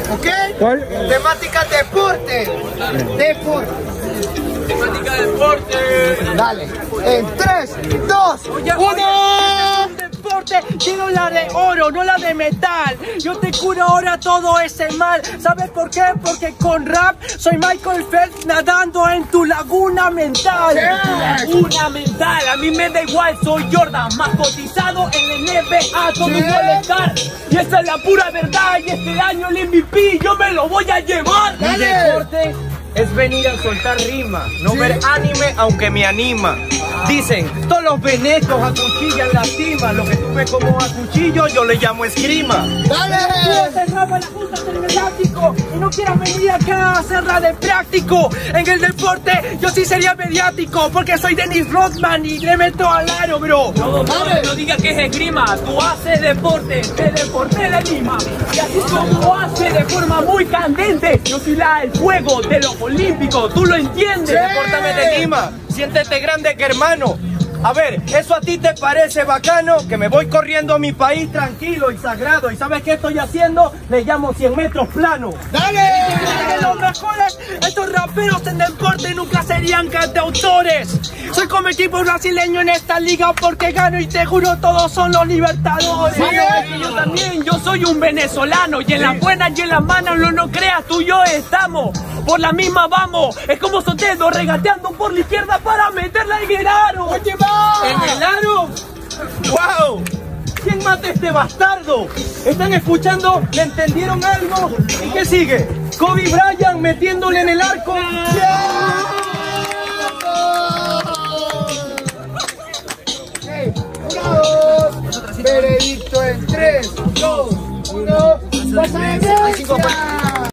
¿Ok? ¿Cuál? Temática deporte. Deporte. Temática deporte. Dale. En 3, 2, 1. Deporte, quiero la de oro, no la de metal. Yo te curo ahora todo ese mal. ¿Sabes por qué? Porque con rap soy Michael Phelps nadando en tu laguna mental. Laguna mental, a mí me da igual, soy Jordan, más cotizado en la NBA, todo puede estar. Y esa es la pura verdad, y este año el MVP yo me lo voy a llevar. Mi deporte es venir a soltar rima, no ver anime aunque me anima. Dicen, todos los venecos acuchillan la cima. Lo que tú ves como a cuchillo yo le llamo esgrima. Dale. Tú rapa la puta del mediático y no quieras venir acá a hacerla de práctico. En el deporte yo sí sería mediático porque soy Dennis Rodman y le meto al aro, bro. No digas que es esgrima, tú haces deporte, de deporte de Lima. Y así como hace de forma muy candente, yo soy el fuego de los olímpicos, tú lo entiendes. Depórtame de Lima, siéntete grande que hermano. A ver, ¿eso a ti te parece bacano? Que me voy corriendo a mi país tranquilo y sagrado. ¿Y sabes qué estoy haciendo? Le llamo 100 metros plano. Dale. De los mejores, estos raperos en deporte nunca serían cantautores. Soy como equipo brasileño en esta liga porque gano y te juro todos son los libertadores. Yo también, yo soy un venezolano y en las buenas y en las malas no creas, tú y yo estamos. Por la misma vamos, es como Soteldo regateando por la izquierda para meterla en el aro. ¿En el aro? ¡Wow! ¿Quién mata a este bastardo? ¿Están escuchando? ¿Le entendieron algo? ¿Y qué sigue? Kobe Bryant metiéndole en el arco. Veredicto en 3, 2, 1. ¡Pasa de